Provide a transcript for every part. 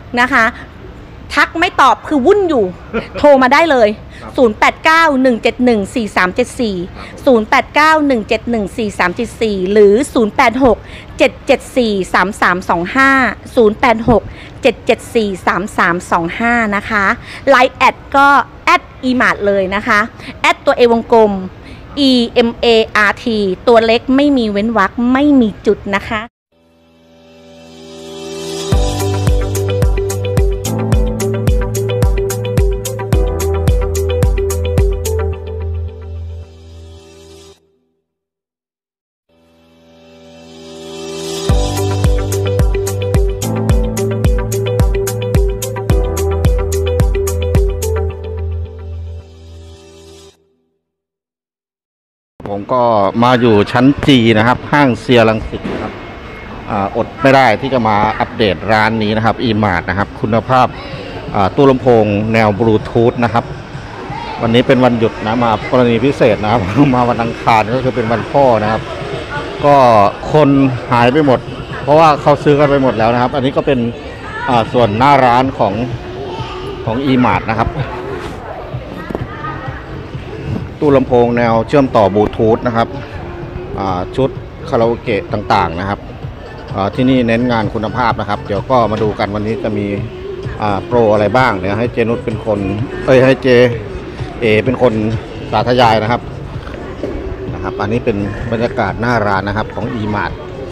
นะคะทักไม่ตอบคือวุ่นอยู่โทรมาได้เลย0891714374 0891714374หรือ0867743325 นะคะไลน์แอดก็แอดimartเลยนะคะแอดตัว A วงกลม EMART ตัวเล็กไม่มีเว้นวรรคไม่มีจุดนะคะผมก็มาอยู่ชั้น G นะครับห้างเซียรังสิตนะครับอดไม่ได้ที่จะมาอัปเดตร้านนี้นะครับ imart นะครับคุณภาพตู้ลำโพงแนวบลูทูธนะครับวันนี้เป็นวันหยุดนะมากรณีพิเศษนะครับ มาวันอังคารก็คือเป็นวันพ่อนะครับก็คนหายไปหมดเพราะว่าเขาซื้อกันไปหมดแล้วนะครับอันนี้ก็เป็นส่วนหน้าร้านของ imart นะครับตู้ลำโพงแนวเชื่อมต่อบลูทูธนะครับชุดคาราโอเกะต่างๆนะครับที่นี่เน้นงานคุณภาพนะครับเดี๋ยวก็มาดูกันวันนี้จะมีโปรอะไรบ้างเดี๋ยวให้เจนุชเป็นคนให้เจเป็นคนสาธยายนะครับอันนี้เป็นบรรยากาศหน้าร้านนะครับของ imart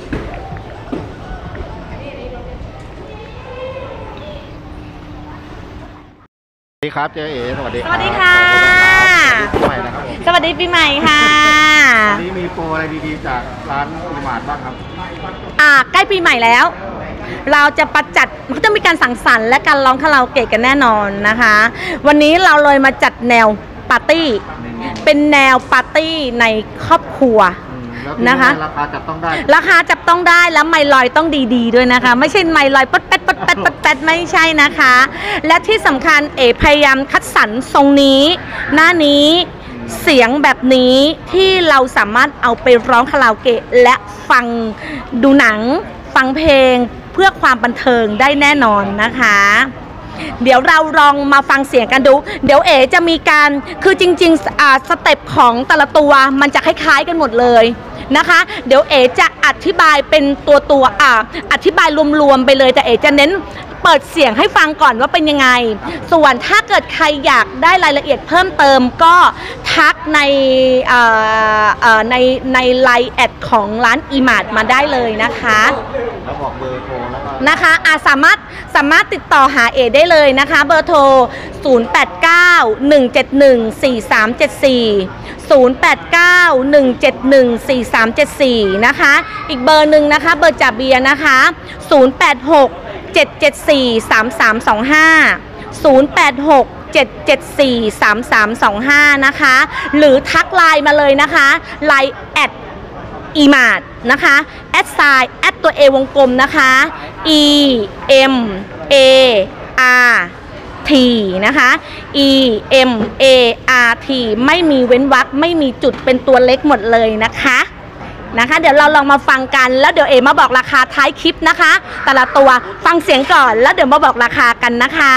สวัสดีครับเจ๊สวัสดีครับสวัสดีค่ะสวัสดีปีใหม่ค่ะวันนี้มีโปรอะไรดีๆจากร้าน imart บ้างครับใกล้ปีใหม่แล้วเราจะประจัดเขาจะมีการสังสรรค์และการร้องคาราโอเกะกันแน่นอนนะคะวันนี้เราเลยมาจัดแนวปาร์ตี้เป็นแนวปาร์ตี้ในครอบครัวนะคะราคาจับต้องได้แล้วไมลอยต้องดีๆด้วยนะคะไม่ใช่ไมลอยป๊ดแป๊ดป๊ดแป๊ดป๊ดแป๊ดไม่ใช่นะคะและที่สำคัญพยายามคัดสรรทรงนี้หน้านี้เสียงแบบนี้ที่เราสามารถเอาไปร้องคาราโอเกะและฟังดูหนังฟังเพลงเพื่อความบันเทิงได้แน่นอนนะคะเดี๋ยวเราลองมาฟังเสียงกันดูเดี๋ยวจะมีการคือจริงๆสเต็ปของแต่ละตัวมันจะคล้ายๆกันหมดเลยนะคะเดี๋ยวจะอธิบายเป็นตัวอธิบายรวมๆไปเลยแต่จะเน้นเปิดเสียงให้ฟังก่อนว่าเป็นยังไงส่วนถ้าเกิดใครอยากได้รายละเอียดเพิ่มเติมก็ทักในไลน์แอดของร้าน imart มาได้เลยนะคะแล้วบอกเบอร์โทรแล้วก็นะคะสามารถติดต่อหาได้เลยนะคะเบอร์โทร0891714374 0891714374นะคะอีกเบอร์หนึ่งนะคะเบอร์จ่าเบียร์นะคะ0867743325นะคะหรือทักไลน์มาเลยนะคะไลน์แอดimart นะคะแอดไซน์แอดตัว A วงกลมนะคะ EMART นะคะ EMART ไม่มีเว้นวรรคไม่มีจุดเป็นตัวเล็กหมดเลยนะคะเดี๋ยวเราลองมาฟังกันแล้วเดี๋ยวมาบอกราคาท้ายคลิปนะคะแต่ละตัวฟังเสียงก่อนแล้วเดี๋ยวมาบอกราคากันนะคะ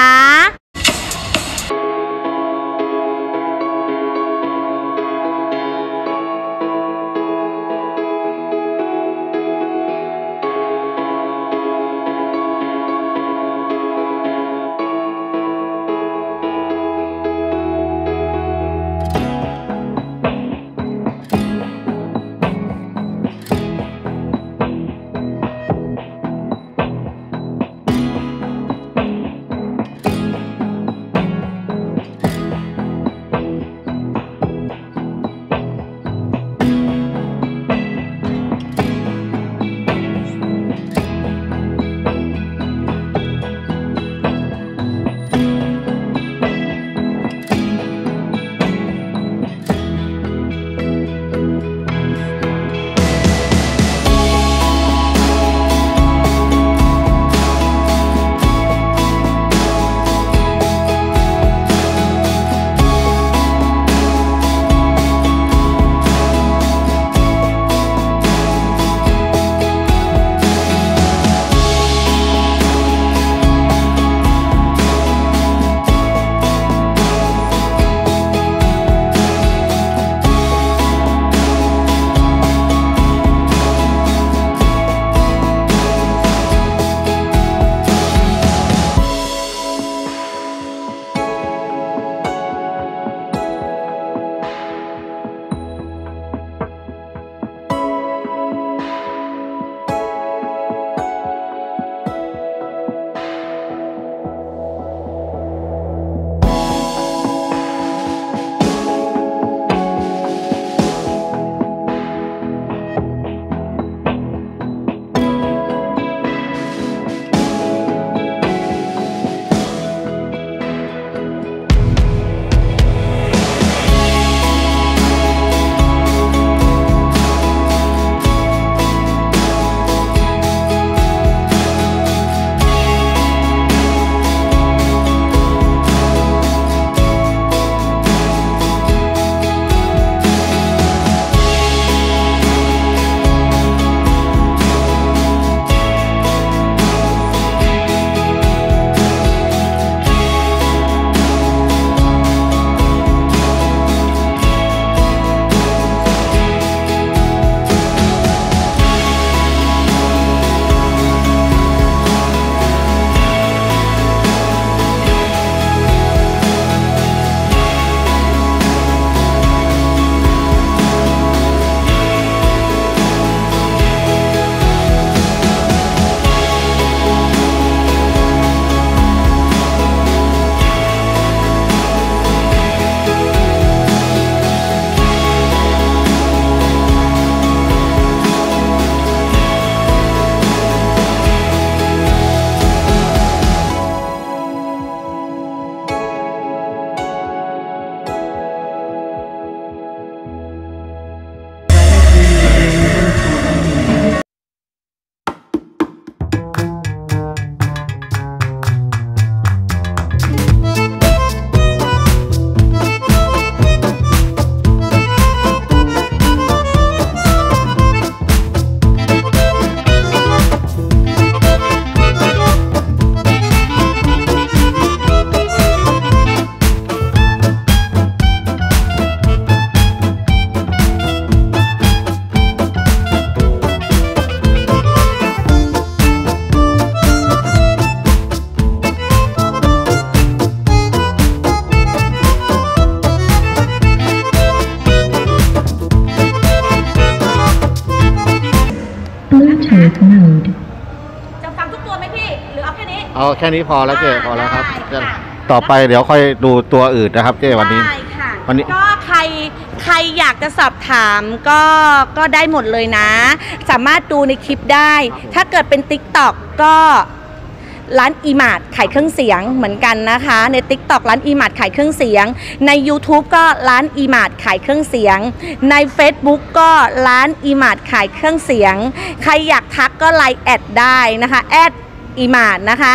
เอาแค่นี้พอแล้วเจ๊พอแล้วครับได้ค่ะต่อไปเดี๋ยวค่อยดูตัวอื่นนะครับเจ๊วันนี้ได้ค่ะวันนี้ก็ใครอยากจะสอบถามก็ได้หมดเลยนะ สามารถดูในคลิปได้ ถ้าเกิดเป็น TikTok ก็ร้านอีมาร์ทขายเครื่องเสียงเหมือนกันนะคะใน TikTok ร้านอีมาร์ทขายเครื่องเสียงใน YouTube ก็ร้านอีมาร์ทขายเครื่องเสียงใน Facebook ก็ร้านอีมาร์ทขายเครื่องเสียงใครอยากทักก็ไลน์แอดได้นะคะแอดอีมาร์ทนะคะ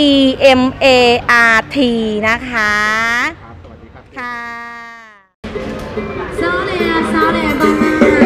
EMART นะคะค่ะ Sole banana.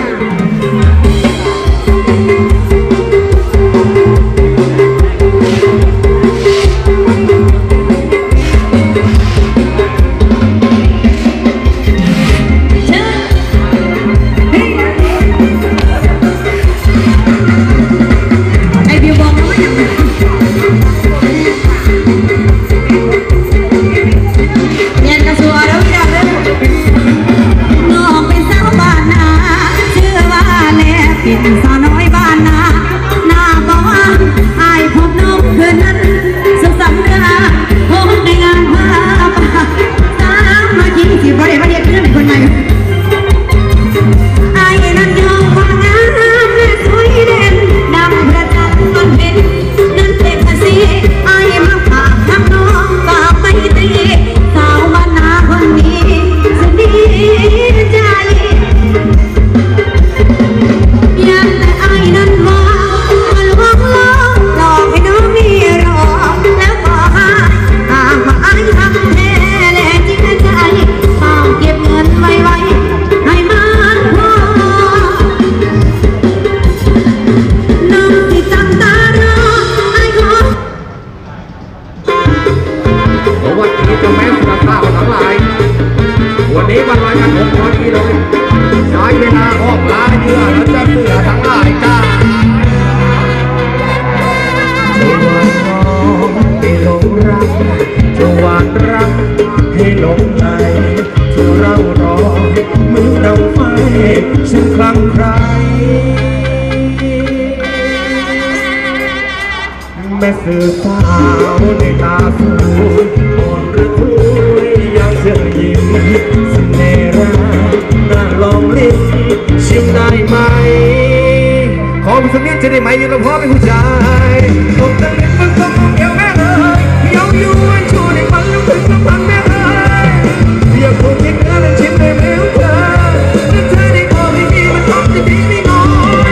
แม่สื่อสาวในตาสูงอ่อนระทุยยังเชื่อยิ้มเสน่ห์แรงน่าลองลิ้นชิมได้ไหมขอเป็นสักนิดจะได้ไหมยังกับพ่อเป็นผู้ชายตกตะลึงมันต้องเกี่ยวแม่เลยยอมอยู่วันชูในฝันลุกขึ้นลำพังแม่เลยอยากคงยิ่งเนื้อและชิมได้ไหมของเธอถ้าเธอได้พอไม่มีมันต้องจะดีไม่น้อย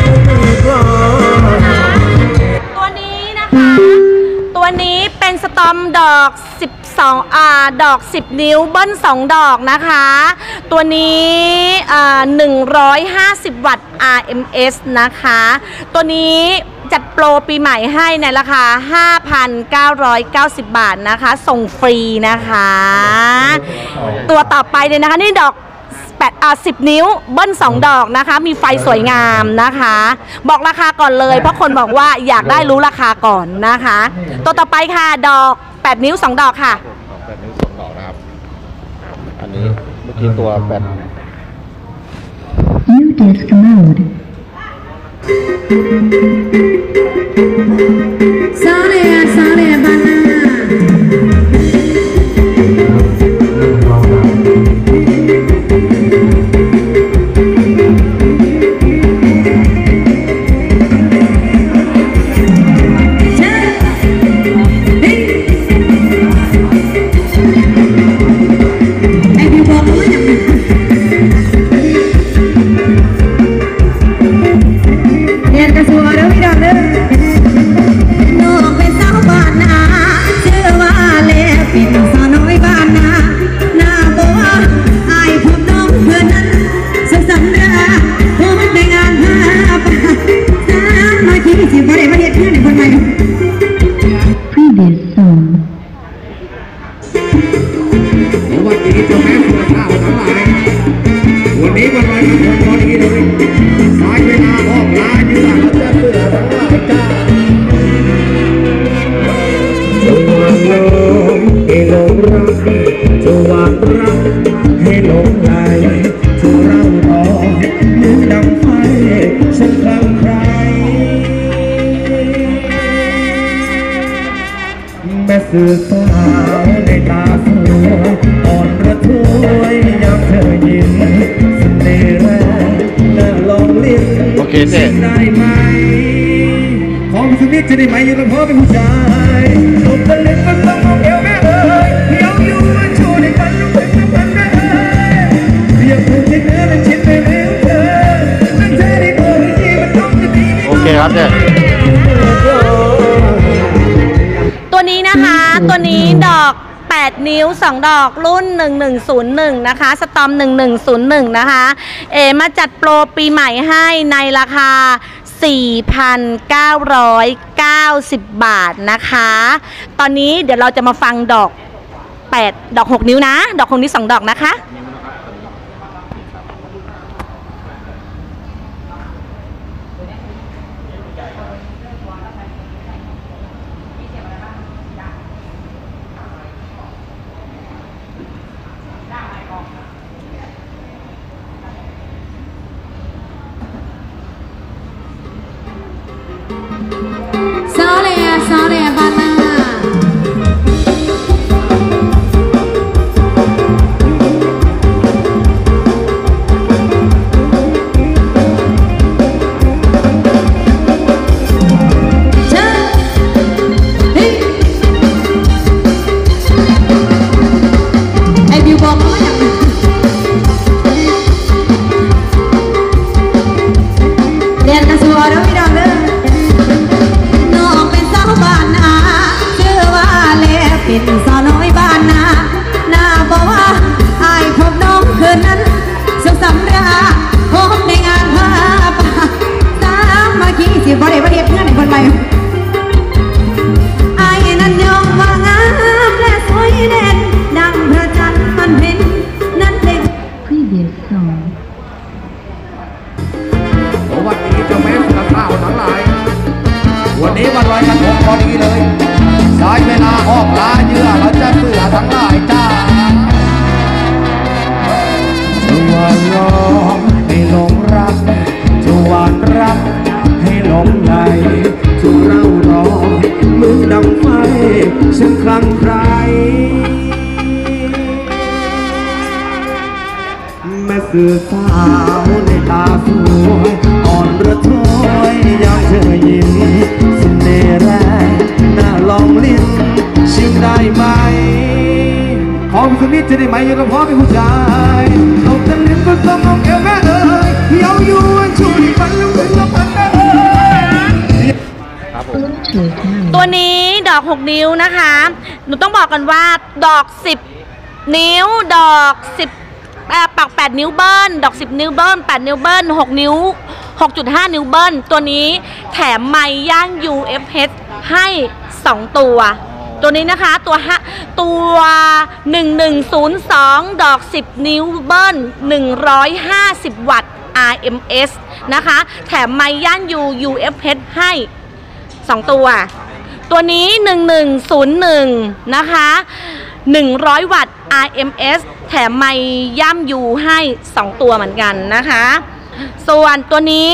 ตัวนี้เป็นสตอมดอก12ดอก10นิ้วเบิ้ล2ดอกนะคะตัวนี้150 วัตต์ RMS นะคะตัวนี้จัดโปรปีใหม่ให้ในราคา 5,990 บาทนะคะส่งฟรีนะคะตัวต่อไปเลยนะคะนี่ดอก10 นิ้วเบิ้ล2ดอกนะคะมีไฟสวยงามนะคะบอกราคาก่อนเลยเพราะคนบอกว่าอยากได้รู้ราคาก่อนนะคะตัวต่อไปค่ะดอก8 นิ้ว2ดอกค่ะ 8 นิ้ว2 ดอกนะครับอันนี้เมื่อกี้ตัว8 New disc mode. Sole banana. Previous song. วันนี้เจ้าแม่เสือสาวทั้งหลายวันนี้วันลอยกระทงพอดีเลยสายเวลาออกลาอยู่หลังเจ้าเสือทั้งหลายจ้าจงวางลงให้หลงรักจงวางรักให้หลงไหลจงเรารอเหมือนดังไฟฉันคลั่งไคล้ม่สื่อสาวในตาสวยอ่อนระทวยยามเธอยิ้มเสน่ห์แรงน่าลองลิ้นโอเคเจ๊ได้ไหมขอสักนิดจะได้ไหมอยู่กับพ่อเป็นผู้ชายตบตะลึงก็ต้องมองเอวแม่เอ๋ยเดี๋ยวอยู่มาโชว์ในฝันลูกเป็นน้ำมันแม่เอ๋ยเรียกผู้ที่เนื้อเป็นชิ้นเป็นเร็วเธอนั่นเธอได้โปรดที่มันต้องจะดีโอเคครับเจ๊ตัวนี้นะคะ ตัวนี้ดอก 8 นิ้ว 2 ดอกรุ่น 1101 นะคะ สตอม 1101 นะคะ มาจัดโปรปีใหม่ให้ในราคา 4,990 บาทนะคะ ตอนนี้เดี๋ยวเราจะมาฟังดอก 8 ดอก 6 นิ้วนะ ดอก 6 นิ้ว 2 ดอกนะคะ Sole banana. Em yêu bom nó nhặt. Đèn ta xua đó đi đâu nữa. เป็นสาวน้อยบ้านนาหน้าบอกว่าอายพบน้องคืนนั้นสุขสำราญพบในงานผ้าป่าสามัคคีสิบ่ได้บ่เรียบเพื่อนในคนใหม่อายนั้นยอมว่างามและสวยเด่นดังพระจันทร์มันเพ็ญนั้นเด่น Previous song สวัสดีเจ้าแม่สุนัขข้าวทั้งหลายวันนี้วันลอยกระทงพอดีเลยสายเวลาออกลาเยื่อเราจะเสือทั้งหลายจ้าชวนลองให้หลงรักชวนรักให้หลงในชวนเรารอมือดังไฟฉันคลั่งใครแม่สื่อสาวในตาสวยอ่อนระทวยยามเธอยิ้มเสน่ห์แรงน่าลองลิ้นชิมได้ไหมขอสักนิดจะได้ไหมอยู่กับพ่อเป็นผู้ชายตบตะลึงก็ต้องมองเอวแม่เอ๋ยเดี๋ยวอยู่ช่วยฝันลูกเป็นน้ำมันแม่เอ๋ยครับผมตัวนี้ดอก 6 นิ้วนะคะ หนูต้องบอกกันว่าดอก 10 นิ้ว ดอก ปัก 8 นิ้วเบิ้ล ดอก 10 นิ้วเบิ้ล 8 นิ้วเบิ้ล 6 นิ้ว 6.5 นิ้วเบิ้ล ตัวนี้แถมไม้ย่าง UFH ให้ 2 ตัว ตัวนี้นะคะตัว1102 ดอก 10 นิ้วเบิ้ล 150 วัตต์ RMS นะคะ แถมไม้ย่าง UFH ให้ 2 ตัว ตัวนี้ 1101 นะคะ 100 วัตต์ RMS แถมไมค์ย่ำยูให้ 2 ตัวเหมือนกันนะคะ ส่วนตัวนี้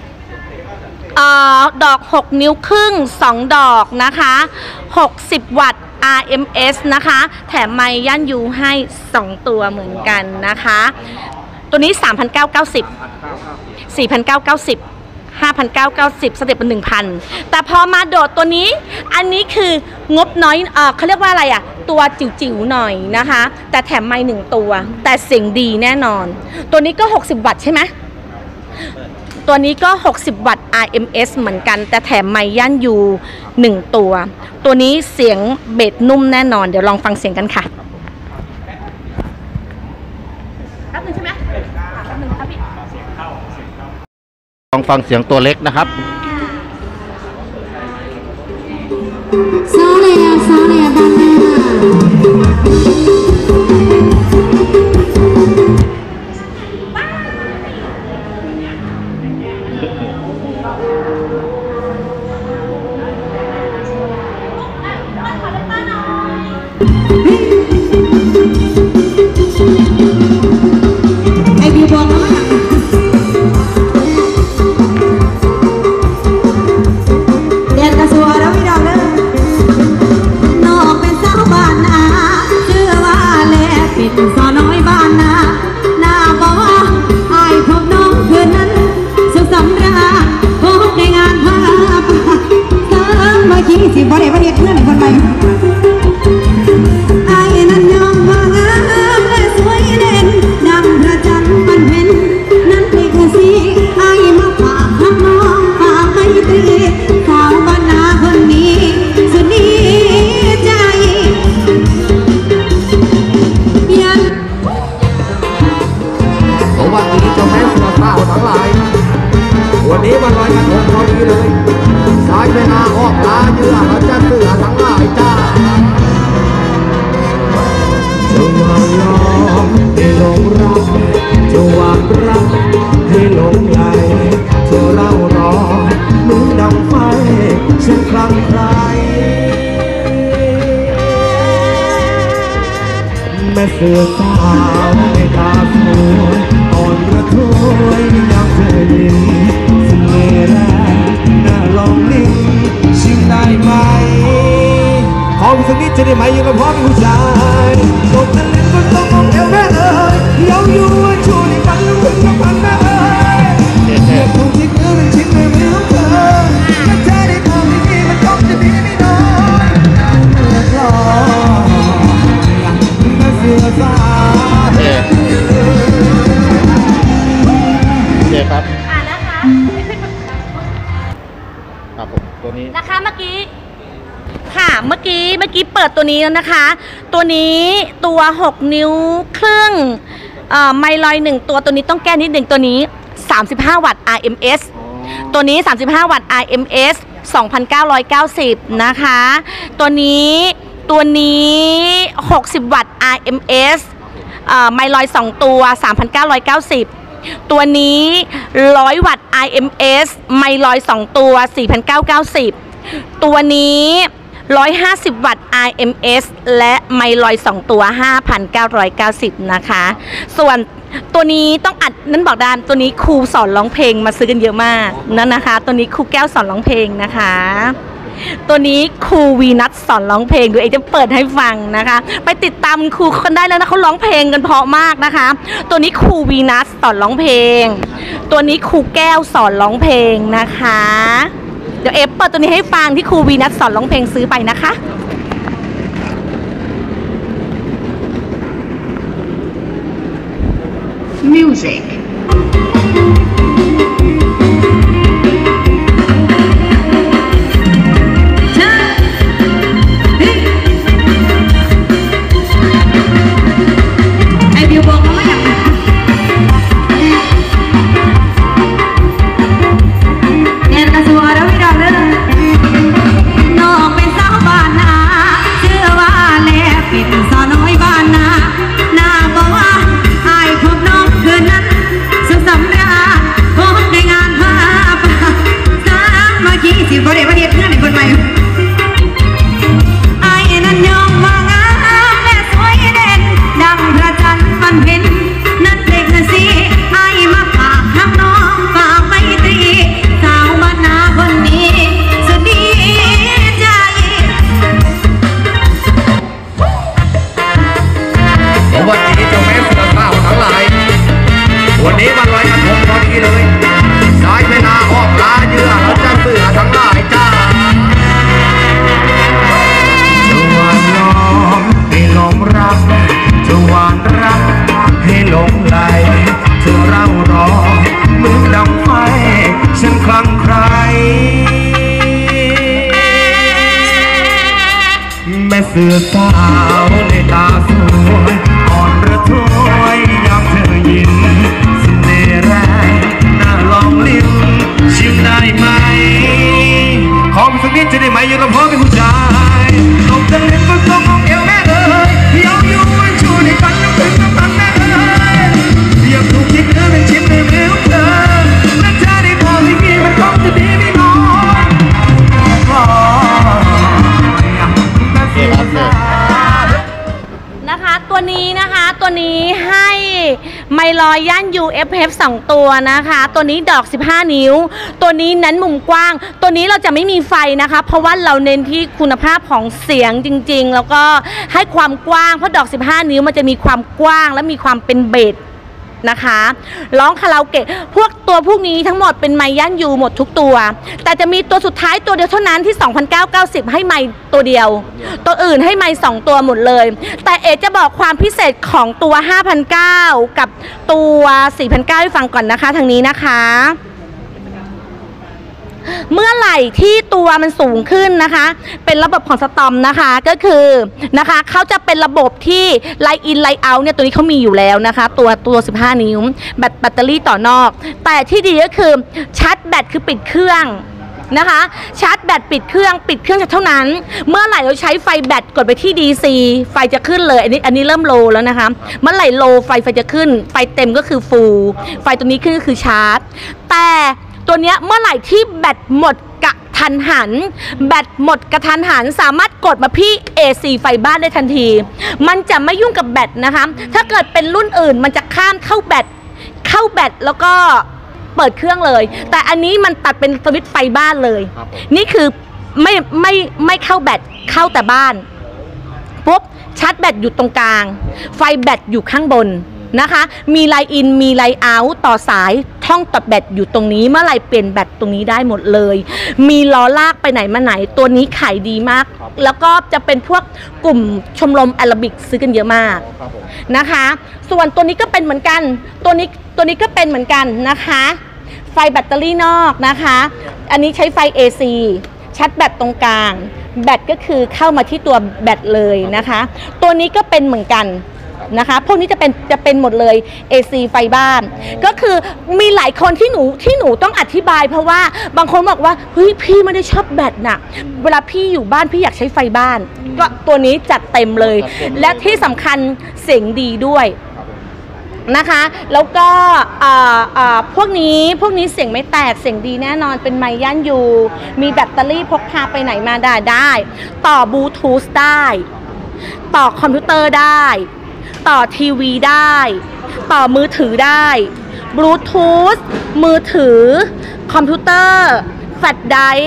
ดอก 6 นิ้วครึ่ง 2 ดอกนะคะ 60 วัตต์ RMS นะคะ แถมไมค์ย่ำยูให้ 2 ตัวเหมือนกันนะคะ ตัวนี้ 3,990 4,990 5,990 สเต็ปเป็น 1,000 แต่พอมาโดดตัวนี้อันนี้คืองบน้อยเขาเรียกว่าอะไรอ่ะตัวจิ๋วๆหน่อยนะคะแต่แถมไมค์1ตัวแต่เสียงดีแน่นอนตัวนี้ก็60 วัตต์ใช่ไหมตัวนี้ก็60 วัตต์ RMS เหมือนกันแต่แถมไมค์ย่านยู1ตัวตัวนี้เสียงเบสนุ่มแน่นอนเดี๋ยวลองฟังเสียงกันค่ะแป๊บนึงใช่ไหมแป๊บนึงครับพี่ลองฟังเสียงตัวเล็กนะครับ Sole Em yêu bom nó nhặt. Đèn ta xua đó đi đâu nữa. Nó ไอ้นั้นยอมว่างามและสวยเด่นดังพระจันทร์มันเพ็ญนั้นเอกสีไอ้มาฝากน้องฝากไมตรีสาวบ้านนาคนนี้สุดดีใจยันสวัสดีเจ้าแม่เสือสาวทั้งหลายวันนี้วันลอยกระทงพอดีเลยสายเวลาออกลาเยื่อเราจะเสือทั้งหลายจ้าจะวางล้อมให้หลงรักจะวางรักให้หลงไหลเธอเล่ารอเหมือนดังไฟฉันคลั่งไคล้แม่เสือสาวในตาสวยอ่อนระทวยยังเธอยิ้มเสน่ห์แรงน่าลองลิ้มชิมได้ไหมขอสักนิดจะได้ไหมยังก็พร้อมผู้ชายตกนั้นลิ้นก็ต้องมองเอวแม่เอ๋ยเย้าอยู่ชูนี่มันลุกขึ้นกับมันแม่เอ๋ยเรียกถูกที่เธอเป็นชิ้นในมือของเธอถ้าเธอได้ทำที่นี่มันต้องจะดีไม่น้อยและรอแม่เสือสาวโอเคครับนะคะครับผมตัวนี้นะคะเมื่อกี้ค่ะเมื่อกี้เปิดตัวนี้แล้วนะคะ ตัวนี้ตัว6นิ้วครึ่งไมลอย1ตัวนี้ต้องแก้นิดหนึ่งตัวนี้35วัตต์ RMS ตัวนี้35วัตต์ RMS 2,990นะคะตัวนี้60วัตต์ RMS ไมลอย2ตัว 3,990 ตัวนี้100วัตต์ RMS ไมลอย2ตัว 4,990 ตัวนี้150วัตต์ RMS และไมลอย2ตัว 5,990 นะคะส่วนตัวนี้ต้องอัดนั้นบอกดามตัวนี้ครูสอนร้องเพลงมาซื้อกันเยอะมากนั่นนะคะตัวนี้ครูแก้วสอนร้องเพลงนะคะตัวนี้ครูวีนัทสอนร้องเพลงดูเองจะเปิดให้ฟังนะคะไปติดตามครูคนได้แล้วนะเขาร้องเพลงกันเพราะมากนะคะตัวนี้ครูวีนัทสอนร้องเพลงตัวนี้ครูแก้วสอนร้องเพลงนะคะเดี๋ยวเอฟเปิดตัวนี้ให้ฟังที่ครูวีนัทสอนร้องเพลงซื้อไปนะคะ Musicไอบิวบอกเขาว่าอย่างเงินกระทรวงเราไม่รอเลยน้องเป็นสาวบ้านนาชื่อว่าแลเป็นสาวน้อยบ้านนาหน้าบอกว่าไอ้พบน้องคืนนั้นสุขสำราญพบในงานผ้าป่าสามัคคีสิบริเวณเพื่อนในคนใหม่ไอ้นั้นยอมว่างามและสวยเด่นดังพระจันทร์มันเพ็ญนั่นเด็กนั่นสิไอ้มาฝากน้ำน้องฝากไมตรีสาวบ้านนาคนนี้สุดดีใจสวัสดีเจ้าแม่เสือสาวทั้งหลายวันนี้วันลอยกระทงพอดีเลยสายเวลาออกลาเยื่อเราจะเสือทั้งหลายจ้าจะวางล้อมให้หลงรักจะวางรักให้หลงไหลเธอเร่ารอเหมือนดังไฟฉันคลั่งไคล้แม่เสือสาวในตาสวยอ่อนระทวยยังเธอยิ้มเสน่ห์แรงน่าลองลิ้มชิมได้ไหมขอสักนิดจะได้ไหมยังกับพ่อเป็นผู้ชายตกนั้นลิ้นก็ต้องมองเอวแม่เอ๋ยเย้าอยู่ชูในฝันยังเป็นกับมันแม่เอ๋ยเรียกถูกที่เธอเป็นชิ้นในมือของเธอและเธอได้พอที่มีมันคงจะดีไม่น้อยนะคะตัวนี้ให้ไมลอยย่าน UFF 2 ตัวนะคะตัวนี้ดอก15นิ้วตัวนี้นั้นมุมกว้างตัวนี้เราจะไม่มีไฟนะคะเพราะว่าเราเน้นที่คุณภาพของเสียงจริงๆแล้วก็ให้ความกว้างเพราะดอก15นิ้วมันจะมีความกว้างและมีความเป็นเบสนะคะร้องคาราโอเกะพวกนี้ทั้งหมดเป็นไมค์ย่านยูหมดทุกตัวแต่จะมีตัวสุดท้ายตัวเดียวเท่านั้นที่ 2,990 ให้ไมค์ตัวเดียวตัวอื่นให้ไมค์2ตัวหมดเลยแต่เอจะบอกความพิเศษของตัว 5,900 กับตัว 4,900 ให้ฟังก่อนนะคะทางนี้นะคะเมื่อไหร่ที่ตัวมันสูงขึ้นนะคะเป็นระบบของสตอมนะคะก็คือนะคะเขาจะเป็นระบบที่ไลน์อินไลน์เอาท์เนี่ยตัวนี้เขามีอยู่แล้วนะคะตัว15 นิ้วแบตเตอรี่ต่อนอกแต่ที่ดีก็คือชาร์จแบตคือปิดเครื่องนะคะชาร์จแบตปิดเครื่องเท่านั้นเมื่อไหร่เราใช้ไฟแบตกดไปที่ DC ไฟจะขึ้นเลยอันนี้เริ่มโลแล้วนะคะเมื่อไหร่โลไฟจะขึ้นไฟเต็มก็คือฟูลไฟตัวนี้ขึ้นก็คือชาร์จแต่ตัวเนี้ยเมื่อไหร่ที่แบตหมดกระทันหันสามารถกดมาพี่ AC ไฟบ้านได้ทันทีมันจะไม่ยุ่งกับแบตนะคะถ้าเกิดเป็นรุ่นอื่นมันจะข้ามเข้าแบตแล้วก็เปิดเครื่องเลยแต่อันนี้มันตัดเป็นสวิตช์ไฟบ้านเลยนี่คือไม่เข้าแบตเข้าแต่บ้านปุ๊บชาร์จแบตอยู่ตรงกลางไฟแบตอยู่ข้างบนนะคะมีไลน์อินมีไลน์เอาท์ต่อสายท่องตัดแบตอยู่ตรงนี้เมื่อไหร่เปลี่ยนแบตตรงนี้ได้หมดเลยมีล้อลากไปไหนมาไหนตัวนี้ขายดีมากแล้วก็จะเป็นพวกกลุ่มชมรมแอโรบิกซื้อกันเยอะมากนะคะส่วนตัวนี้ก็เป็นเหมือนกันตัวนี้ก็เป็นเหมือนกันนะคะไฟแบตเตอรี่นอกนะคะอันนี้ใช้ไฟ AC ชาร์จแบตตรงกลางแบตก็คือเข้ามาที่ตัวแบตเลยนะคะตัวนี้ก็เป็นเหมือนกันนะคะพวกนี้จะเป็นหมดเลย AC ไฟบ้านก็คือมีหลายคนที่หนูต้องอธิบายเพราะว่าบางคนบอกว่าเฮ้ยพี่ไม่ได้ชอบแบตน่ะเวลาพี่อยู่บ้านพี่อยากใช้ไฟบ้านก็ตัวนี้จัดเต็มเลยและที่สำคัญเสียงดีด้วยนะคะแล้วก็พวกนี้เสียงไม่แตกเสียงดีแน่นอนเป็นไมค์ย่านยูมีแบตเตอรี่พกพาไปไหนมาได้ต่อบลูทูธได้ต่อคอมพิวเตอร์ได้ต่อทีวีได้ต่อมือถือได้บลูทูธมือถือคอมพิวเตอร์แฟลชไดรฟ์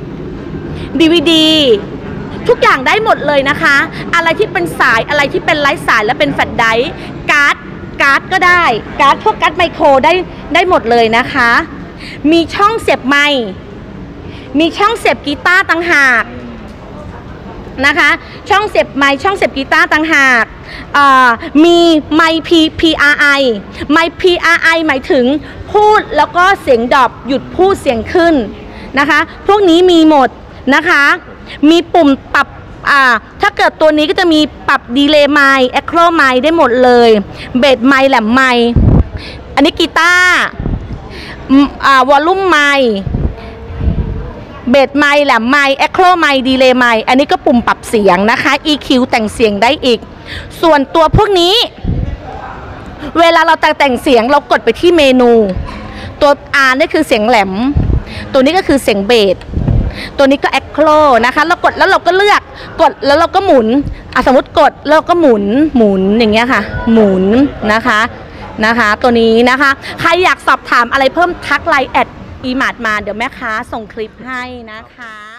DVD ทุกอย่างได้หมดเลยนะคะอะไรที่เป็นสายอะไรที่เป็นไร้สายและเป็นแฟลชไดรฟ์การ์ดก็ได้พวกการ์ดไมโครได้หมดเลยนะคะมีช่องเสียบไมค์มีช่องเสียบกีตาร์ต่างหากนะคะช่องเสียบไมค์ช่องเสียบกีตาร์ต่างหากมีไมค์ PRI ไมค์ PRI หมายถึงพูดแล้วก็เสียงดรอปหยุดพูดเสียงขึ้นนะคะพวกนี้มีหมดนะคะมีปุ่มปรับถ้าเกิดตัวนี้ก็จะมีปรับดีเลย์ไมค์แอคโครไมค์ได้หมดเลยเบสไมค์แหลมไมค์อันนี้กีตาร์วอลลุ่มไมค์เบสไมค์แหลมไมค์แอคโครไมค์ดีเลย์ไมค์อันนี้ก็ปุ่มปรับเสียงนะคะ EQ แต่งเสียงได้อีกส่วนตัวพวกนี้เวลาเราแต่งเสียงเรากดไปที่เมนูตัว R นี่คือเสียงแหลมตัวนี้ก็คือเสียงเบสตัวนี้ก็แอคโครนะคะเรากดแล้วเราก็เลือกกดแล้วเราก็หมุนสมมติกดแล้วเราก็หมุนอย่างเงี้ยค่ะหมุนนะคะตัวนี้นะคะใครอยากสอบถามอะไรเพิ่มทักไลน์แอดอีมาร์ทมาเดี๋ยวแม่ค้าส่งคลิปให้นะคะ